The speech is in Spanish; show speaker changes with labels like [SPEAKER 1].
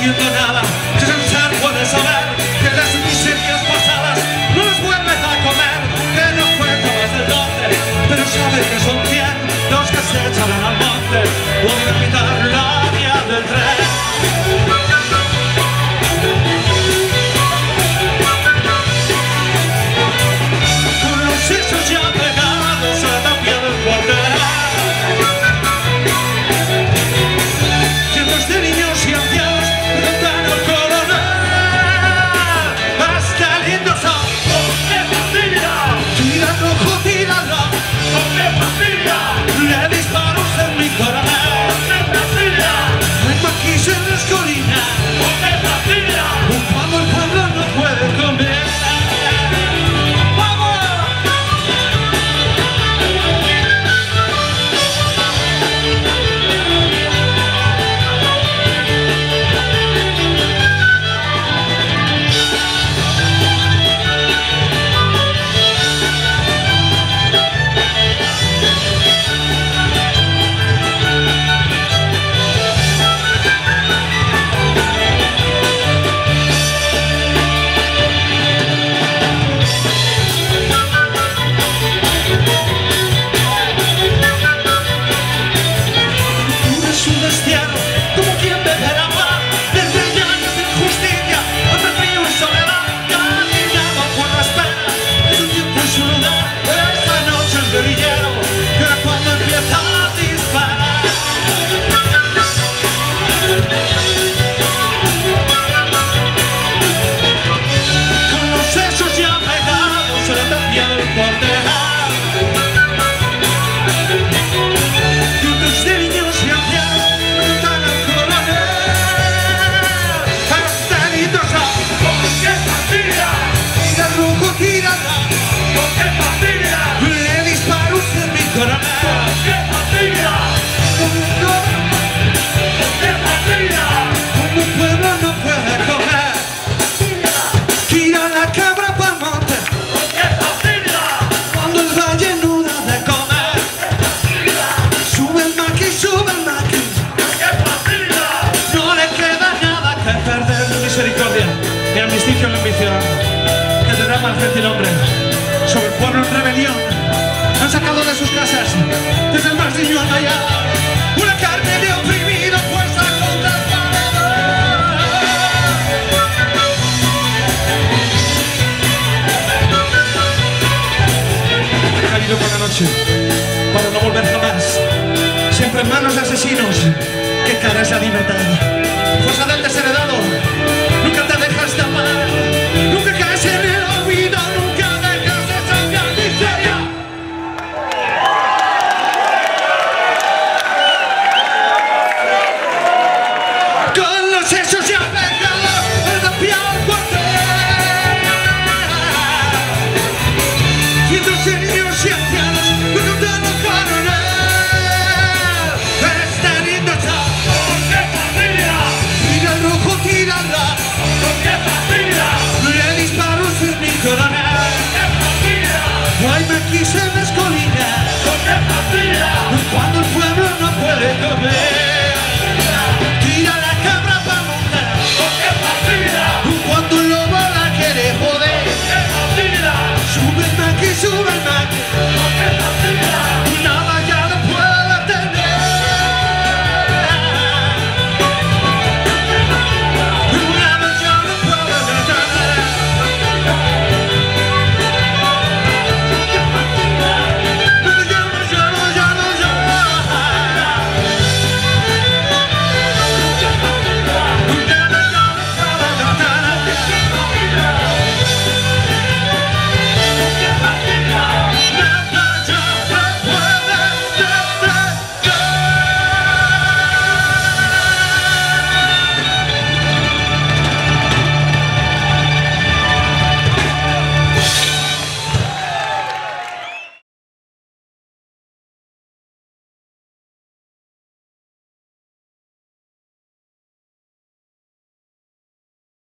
[SPEAKER 1] siento nada. Si pensar puedes saber que las miserias pasadas no las vuelves a comer, que no cuenta más del norte, pero sabe que son 100 los que se echarán al monte o a quitar la vía del tren. Con los sesos ya pegados a la piel del cuartel, cientos de niños y ancianos cantan al coronel hasta el indio son. ¡Oh, qué fastidia! Tira rojo, tira rojo. ¡Oh, qué fastidia! Le disparos en mi coronel. ¡Oh, qué fastidia! Hay maquis en las colinas. ¡Oh, qué fastidia! Cuando el pueblo no puede comer. Mi amnisticio la ambición, que derrama el gentilhombre sobre el pueblo en rebelión. Han sacado de sus casas, desde el más niño al mayor, una carne de oprimido, fuerza contra el paredón. He caído por la noche para no volver jamás, siempre en manos de asesinos. ¿Qué cara es la libertad? Fuerza del desheredado. Nunca te dejas de amar, nunca caes en el olvido, nunca dejas de sacar miseria. Con los sesos ya pegados en la piel al cuartel, cientos de niños y ancianos cantan al coronel. Este lindo chavo, ¡oh, qué familia! Tira el rojo, tira el rojo. Le disparos en mi coronel. Hay maquis en las colinas. Cuando el